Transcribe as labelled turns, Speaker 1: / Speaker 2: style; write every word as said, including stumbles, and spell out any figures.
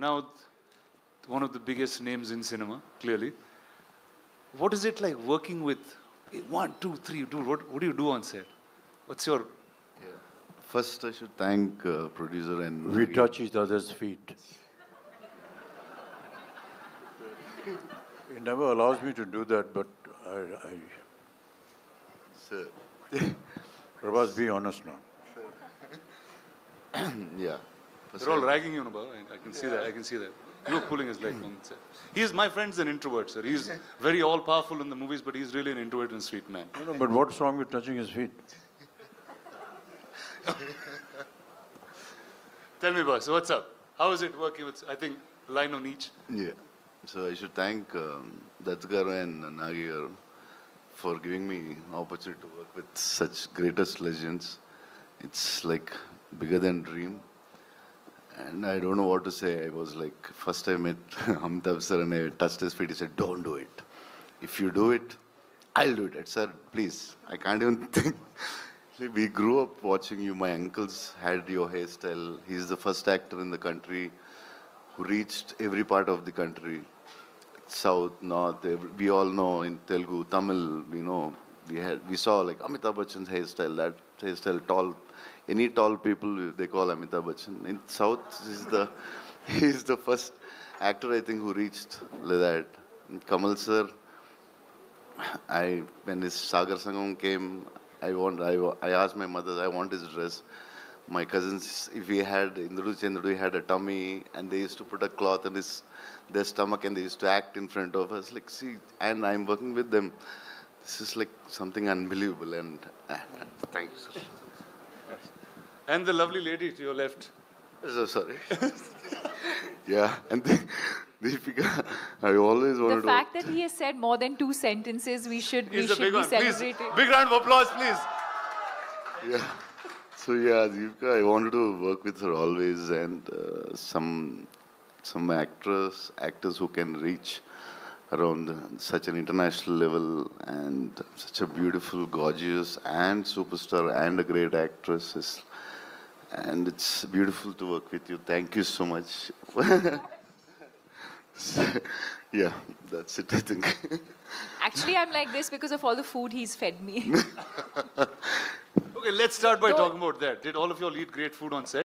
Speaker 1: Now, one of the biggest names in cinema, clearly. What is it like working with one, two, three, dude? What, what do you do on set? What's your...
Speaker 2: Yeah. First, I should thank uh, producer and...
Speaker 3: We touch each other's feet. He never allows me to do that, but I... I...
Speaker 2: Sir.
Speaker 3: Prabhas, be honest now.
Speaker 2: Yeah.
Speaker 1: They're all ragging you, Nubha. I, I can see that. I can see that. You're pulling his leg on set. He's, my friend's an introvert, sir. He's very all-powerful in the movies, but he's really an introvert and sweet man.
Speaker 3: No, no, but what's wrong with touching his feet?
Speaker 1: Tell me, boss, what's up? How is it working with, I think, line on each?
Speaker 2: Yeah. So I should thank um, Dutt garu and Nagi garu for giving me opportunity to work with such greatest legends. It's like bigger than dream. And I don't know what to say. I was like, first I met Amitabh sir and I touched his feet. He said, don't do it. If you do it, I'll do it. I said, sir, please. I can't even think. We grew up watching you. My uncles had your hairstyle. He's the first actor in the country who reached every part of the country. South, North, every, we all know in Telugu, Tamil, you know, we had, we saw like Amitabh Bachchan's hairstyle, that hairstyle, tall, any tall people, they call Amitabh Bachchan. In South, he's the, he's the first actor, I think, who reached like that. And Kamal sir, I, when his Sagar Sangam came, I want, I, I asked my mother, I want his dress. My cousins, if we had, Indru Chandru had a tummy, and they used to put a cloth on his, their stomach, and they used to act in front of us. Like, see, and I'm working with them. This is like something unbelievable, and uh, thank you, sir.
Speaker 1: And the lovely lady to your left.
Speaker 2: So sorry. Yeah, and the, Deepika, I always wanted
Speaker 4: The fact that he has said more than two sentences, we should, we should be
Speaker 1: one.
Speaker 4: celebrating.
Speaker 1: Please, big round of applause, please.
Speaker 2: Yeah. So yeah, Deepika, I wanted to work with her always, and uh, some some actors, actors who can reach around such an international level, and such a beautiful, gorgeous, and superstar, and a great actress. Is, and it's beautiful to work with you. Thank you so much. So, yeah, that's it, I think.
Speaker 4: Actually, I'm like this because of all the food he's fed me.
Speaker 1: Okay, let's start by
Speaker 4: Don't-
Speaker 1: talking about that. Did all of you all eat great food on set?